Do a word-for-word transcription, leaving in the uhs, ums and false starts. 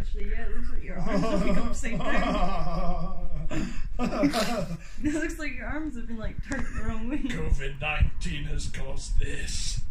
actually. Yeah, it looks like your arms have become upside down. It looks like your arms have been like turned the wrong way. COVID nineteen has caused this.